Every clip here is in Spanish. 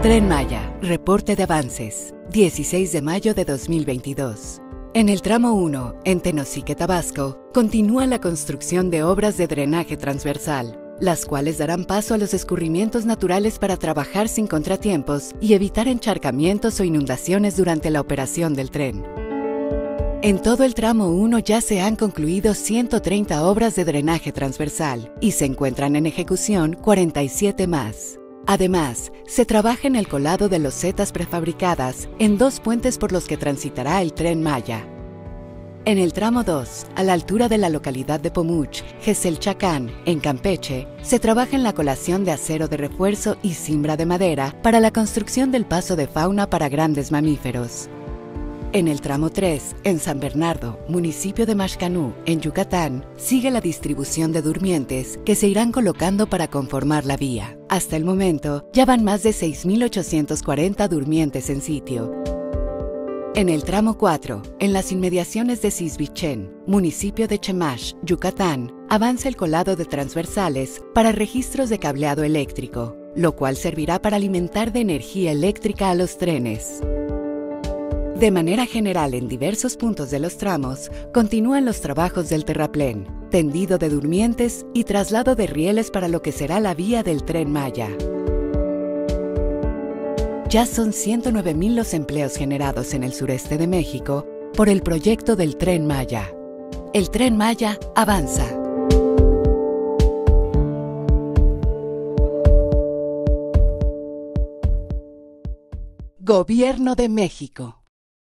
Tren Maya, reporte de avances, 16 de mayo de 2022. En el tramo 1, en Tenosique, Tabasco, continúa la construcción de obras de drenaje transversal, las cuales darán paso a los escurrimientos naturales para trabajar sin contratiempos y evitar encharcamientos o inundaciones durante la operación del tren. En todo el tramo 1 ya se han concluido 130 obras de drenaje transversal y se encuentran en ejecución 47 más. Además, se trabaja en el colado de losetas prefabricadas en 2 puentes por los que transitará el Tren Maya. En el tramo 2, a la altura de la localidad de Pomuch, Geselchacán, en Campeche, se trabaja en la colación de acero de refuerzo y cimbra de madera para la construcción del paso de fauna para grandes mamíferos. En el tramo 3, en San Bernardo, municipio de Maxcanú, en Yucatán, sigue la distribución de durmientes que se irán colocando para conformar la vía. Hasta el momento, ya van más de 6.840 durmientes en sitio. En el tramo 4, en las inmediaciones de Cisbichén, municipio de Chemash, Yucatán, avanza el colado de transversales para registros de cableado eléctrico, lo cual servirá para alimentar de energía eléctrica a los trenes. De manera general, en diversos puntos de los tramos, continúan los trabajos del terraplén, tendido de durmientes y traslado de rieles para lo que será la vía del Tren Maya. Ya son 109,000 los empleos generados en el sureste de México por el proyecto del Tren Maya. El Tren Maya avanza. Gobierno de México.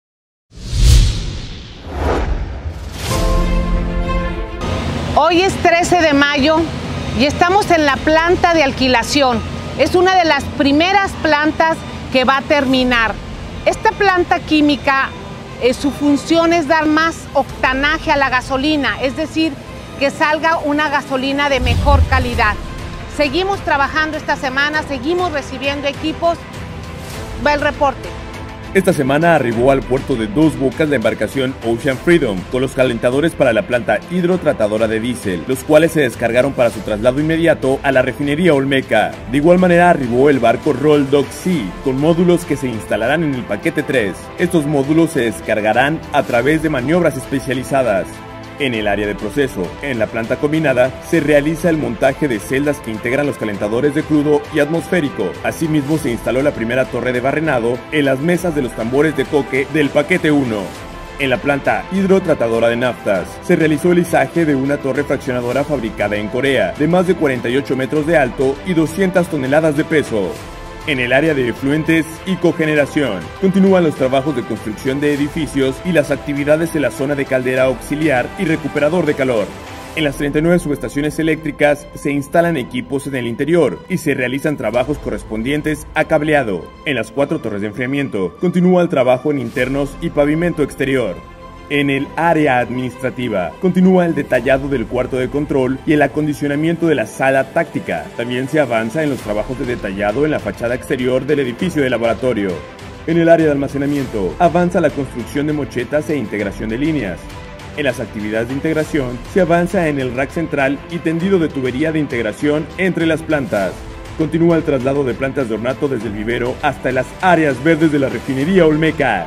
Hoy es 13 de mayo y estamos en la planta de alquilación. Es una de las primeras plantas que va a terminar. Esta planta química, su función es dar más octanaje a la gasolina, es decir, que salga una gasolina de mejor calidad. Seguimos trabajando esta semana, seguimos recibiendo equipos. Va el reporte. Esta semana arribó al puerto de Dos Bocas la embarcación Ocean Freedom con los calentadores para la planta hidrotratadora de diésel, los cuales se descargaron para su traslado inmediato a la refinería Olmeca. De igual manera arribó el barco Roll Dock Sea con módulos que se instalarán en el paquete 3. Estos módulos se descargarán a través de maniobras especializadas. En el área de proceso, en la planta combinada, se realiza el montaje de celdas que integran los calentadores de crudo y atmosférico. Asimismo, se instaló la primera torre de barrenado en las mesas de los tambores de coque del paquete 1. En la planta hidrotratadora de naftas, se realizó el izaje de una torre fraccionadora fabricada en Corea, de más de 48 metros de alto y 200 toneladas de peso. En el área de efluentes y cogeneración, continúan los trabajos de construcción de edificios y las actividades en la zona de caldera auxiliar y recuperador de calor. En las 39 subestaciones eléctricas se instalan equipos en el interior y se realizan trabajos correspondientes a cableado. En las 4 torres de enfriamiento, continúa el trabajo en internos y pavimento exterior. En el área administrativa, continúa el detallado del cuarto de control y el acondicionamiento de la sala táctica. También se avanza en los trabajos de detallado en la fachada exterior del edificio de laboratorio. En el área de almacenamiento, avanza la construcción de mochetas e integración de líneas. En las actividades de integración, se avanza en el rack central y tendido de tubería de integración entre las plantas. Continúa el traslado de plantas de ornato desde el vivero hasta las áreas verdes de la refinería Olmeca.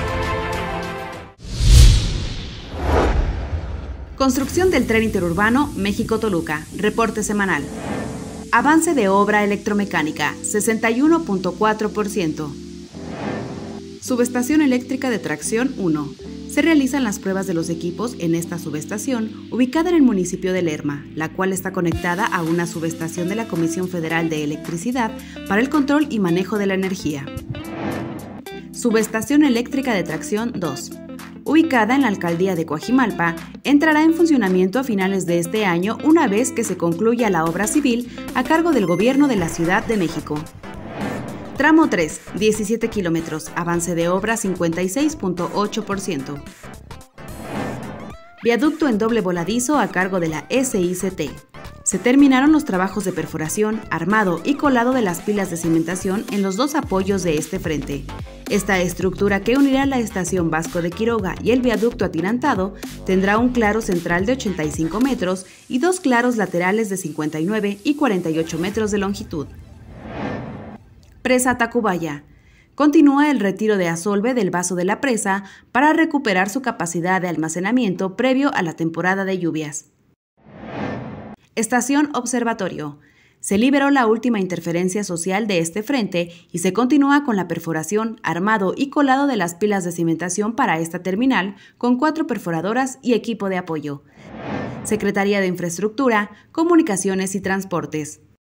Construcción del tren interurbano México-Toluca, reporte semanal. Avance de obra electromecánica, 61.4%. Subestación eléctrica de tracción 1. Se realizan las pruebas de los equipos en esta subestación, ubicada en el municipio de Lerma, la cual está conectada a una subestación de la Comisión Federal de Electricidad para el control y manejo de la energía. Subestación eléctrica de tracción 2. Ubicada en la alcaldía de Coajimalpa, entrará en funcionamiento a finales de este año una vez que se concluya la obra civil a cargo del Gobierno de la Ciudad de México. Tramo 3, 17 kilómetros, avance de obra 56.8%. Viaducto en doble voladizo a cargo de la SICT. Se terminaron los trabajos de perforación, armado y colado de las pilas de cimentación en los 2 apoyos de este frente. Esta estructura que unirá la estación Vasco de Quiroga y el viaducto atirantado tendrá un claro central de 85 metros y 2 claros laterales de 59 y 48 metros de longitud. Presa Tacubaya. Continúa el retiro de Asolve del vaso de la presa para recuperar su capacidad de almacenamiento previo a la temporada de lluvias. Estación Observatorio. Se liberó la última interferencia social de este frente y se continúa con la perforación, armado y colado de las pilas de cimentación para esta terminal con 4 perforadoras y equipo de apoyo. Secretaría de Infraestructura, Comunicaciones y Transportes.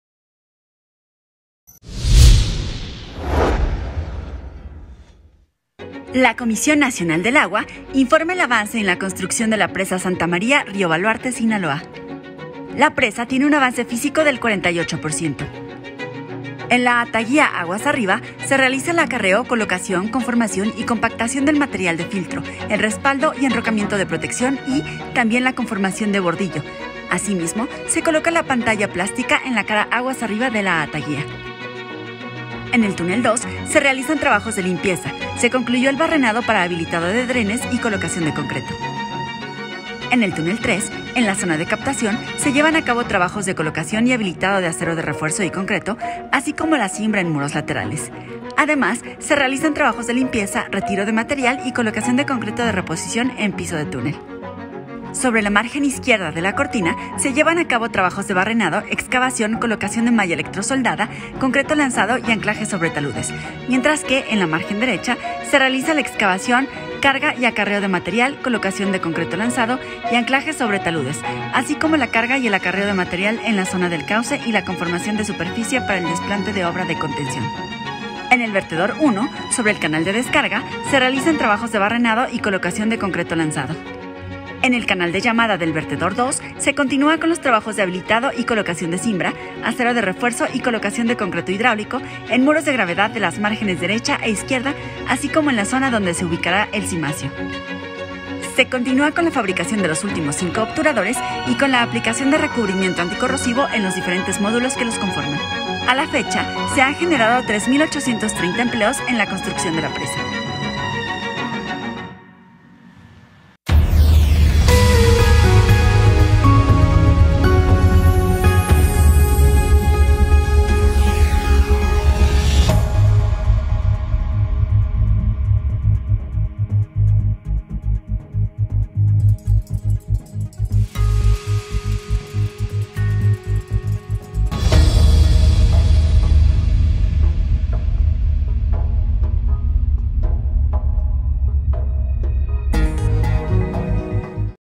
La Comisión Nacional del Agua informa el avance en la construcción de la presa Santa María, Río Baluarte, Sinaloa. La presa tiene un avance físico del 48%. En la Ataguía Aguas Arriba se realiza el acarreo, colocación, conformación y compactación del material de filtro, el respaldo y enrocamiento de protección y también la conformación de bordillo. Asimismo, se coloca la pantalla plástica en la cara Aguas Arriba de la Ataguía. En el túnel 2 se realizan trabajos de limpieza. Se concluyó el barrenado para habilitado de drenes y colocación de concreto. En el túnel 3, en la zona de captación, se llevan a cabo trabajos de colocación y habilitado de acero de refuerzo y concreto, así como la cimbra en muros laterales. Además, se realizan trabajos de limpieza, retiro de material y colocación de concreto de reposición en piso de túnel. Sobre la margen izquierda de la cortina se llevan a cabo trabajos de barrenado, excavación, colocación de malla electrosoldada, concreto lanzado y anclaje sobre taludes, mientras que en la margen derecha se realiza la excavación, carga y acarreo de material, colocación de concreto lanzado y anclaje sobre taludes, así como la carga y el acarreo de material en la zona del cauce y la conformación de superficie para el desplante de obra de contención. En el vertedor 1, sobre el canal de descarga, se realizan trabajos de barrenado y colocación de concreto lanzado. En el canal de llamada del vertedor 2 se continúa con los trabajos de habilitado y colocación de cimbra, acero de refuerzo y colocación de concreto hidráulico en muros de gravedad de las márgenes derecha e izquierda, así como en la zona donde se ubicará el cimacio. Se continúa con la fabricación de los últimos 5 obturadores y con la aplicación de recubrimiento anticorrosivo en los diferentes módulos que los conforman. A la fecha, se han generado 3.830 empleos en la construcción de la presa.